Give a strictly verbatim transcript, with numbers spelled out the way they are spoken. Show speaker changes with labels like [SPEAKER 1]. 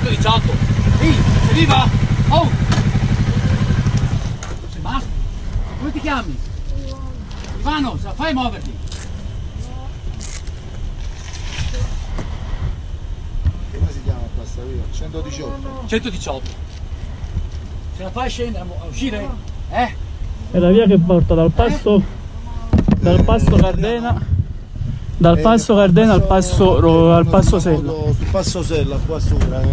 [SPEAKER 1] centodiciotto. Ehi, sei viva? Oh! Sei basta? Come ti chiami? Ivano, fai muoverti.
[SPEAKER 2] Come si chiama questa via? centodiciotto.
[SPEAKER 1] centodiciotto. Se la fai scendere a uscire? Eh?
[SPEAKER 3] È la via che porta dal passo, dal passo Cardena, dal passo Cardena al passo, al passo Sella.
[SPEAKER 2] Sul passo Sella qua sopra.